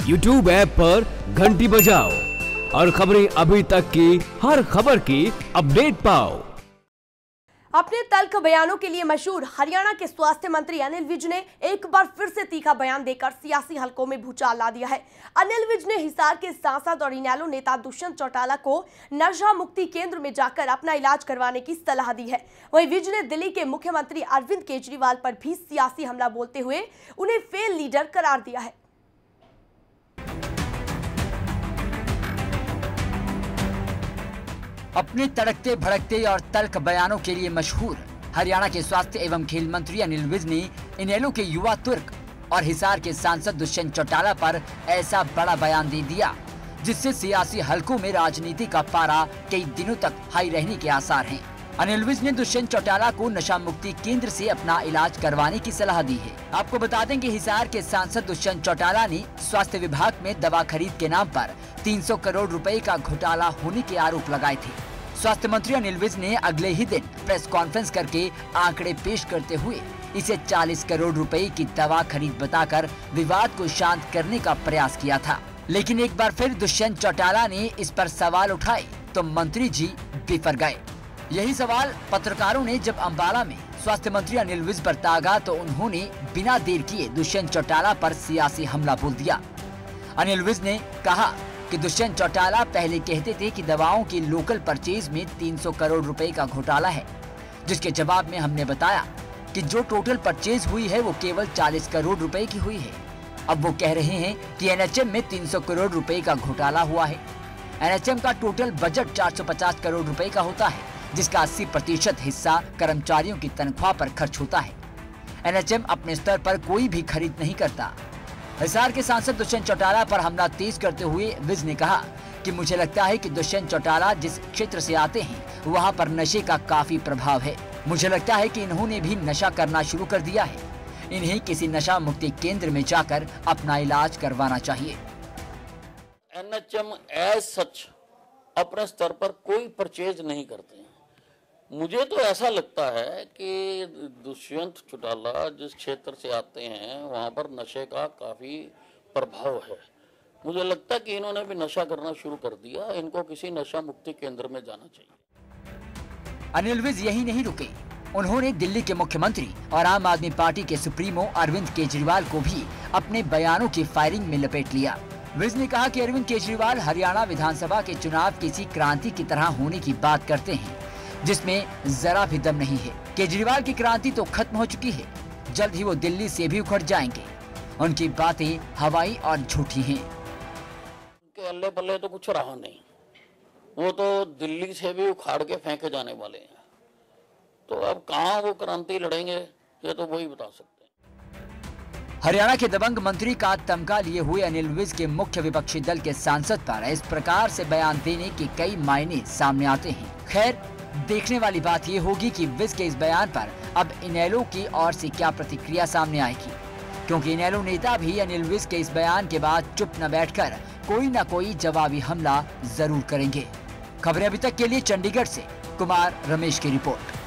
YouTube app पर घंटी बजाओ और खबरें अभी तक की हर खबर की अपडेट पाओ। अपने तल्ख बयानों के लिए मशहूर हरियाणा के स्वास्थ्य मंत्री अनिल विज ने एक बार फिर से तीखा बयान देकर सियासी हलकों में भूचाल ला दिया है। अनिल विज ने हिसार के सांसद और इनेलो नेता दुष्यंत चौटाला को नशा मुक्ति केंद्र में जाकर अपना इलाज करवाने की सलाह दी है। वहीं विज ने दिल्ली के मुख्यमंत्री अरविंद केजरीवाल पर भी सियासी हमला बोलते हुए उन्हें फेल लीडर करार दिया है। अपने तड़कते भड़कते और तल्ख बयानों के लिए मशहूर हरियाणा के स्वास्थ्य एवं खेल मंत्री अनिल विज ने इनेलो के युवा तुर्क और हिसार के सांसद दुष्यंत चौटाला पर ऐसा बड़ा बयान दे दिया जिससे सियासी हलकों में राजनीति का पारा कई दिनों तक हाई रहने के आसार हैं। अनिल विज ने दुष्यंत चौटाला को नशा मुक्ति केंद्र से अपना इलाज करवाने की सलाह दी है। आपको बता दें कि हिसार के सांसद दुष्यंत चौटाला ने स्वास्थ्य विभाग में दवा खरीद के नाम पर 300 करोड़ रुपए का घोटाला होने के आरोप लगाए थे। स्वास्थ्य मंत्री अनिल विज ने अगले ही दिन प्रेस कॉन्फ्रेंस करके आंकड़े पेश करते हुए इसे 40 करोड़ रुपए की दवा खरीद बताकर विवाद को शांत करने का प्रयास किया था। लेकिन एक बार फिर दुष्यंत चौटाला ने इस पर सवाल उठाए तो मंत्री जी बिफर गए। यही सवाल पत्रकारों ने जब अम्बाला में स्वास्थ्य मंत्री अनिल विज पर दागा तो उन्होंने बिना देर किए दुष्यंत चौटाला पर सियासी हमला बोल दिया। अनिल विज ने कहा कि दुष्यंत चौटाला पहले कहते थे कि दवाओं की लोकल परचेज में 300 करोड़ रुपए का घोटाला है, जिसके जवाब में हमने बताया कि जो टोटल परचेज हुई है वो केवल 40 करोड़ रुपए की हुई है। अब वो कह रहे हैं कि एनएचएम में 300 करोड़ रुपए का घोटाला हुआ है। एनएचएम का टोटल बजट 450 करोड़ रुपए का होता है, जिसका 80% हिस्सा कर्मचारियों की तनख्वाह पर खर्च होता है। एनएचएम अपने स्तर पर कोई भी खरीद नहीं करता। हिसार के सांसद दुष्यंत चौटाला पर हमला तेज करते हुए विज ने कहा कि मुझे लगता है कि दुष्यंत चौटाला जिस क्षेत्र से आते हैं वहां पर नशे का काफी प्रभाव है। मुझे लगता है कि इन्होंने भी नशा करना शुरू कर दिया है। इन्हें किसी नशा मुक्ति केंद्र में जाकर अपना इलाज करवाना चाहिए। एनएचएम एज सच अपने स्तर पर कोई परचेज नहीं करते हैं। मुझे तो ऐसा लगता है कि दुष्यंत चौटाला जिस क्षेत्र से आते हैं वहां पर नशे का काफी प्रभाव है। मुझे लगता है कि इन्होंने भी नशा करना शुरू कर दिया। इनको किसी नशा मुक्ति केंद्र में जाना चाहिए। अनिल विज यही नहीं रुके, उन्होंने दिल्ली के मुख्यमंत्री और आम आदमी पार्टी के सुप्रीमो अरविंद केजरीवाल को भी अपने बयानों की फायरिंग में लपेट लिया। विज ने कहा कि अरविंद केजरीवाल हरियाणा विधानसभा के चुनाव किसी क्रांति की तरह होने की बात करते हैं, जिसमें जरा भी दम नहीं है। केजरीवाल की क्रांति तो खत्म हो चुकी है, जल्द ही वो दिल्ली से भी उखड़ जाएंगे। उनकी बातें हवाई और झूठी हैं। उनके अल्ले पल्ले तो कुछ रहा नहीं, वो तो दिल्ली से भी उखाड़ के फेंके जाने वाले हैं। तो अब कहाँ वो क्रांति लड़ेंगे ये तो वही बता सकते हैं। हरियाणा के दबंग मंत्री का तमगा लिए हुए अनिल विज के मुख्य विपक्षी दल के सांसद पर इस प्रकार से बयान देने के कई मायने सामने आते हैं। खैर, देखने वाली बात ये होगी कि विज के इस बयान पर अब इनेलो की ओर से क्या प्रतिक्रिया सामने आएगी, क्योंकि इनेलो नेता भी अनिल विज के इस बयान के बाद चुप न बैठकर कोई न कोई जवाबी हमला जरूर करेंगे। खबरें अभी तक के लिए चंडीगढ़ से कुमार रमेश की रिपोर्ट।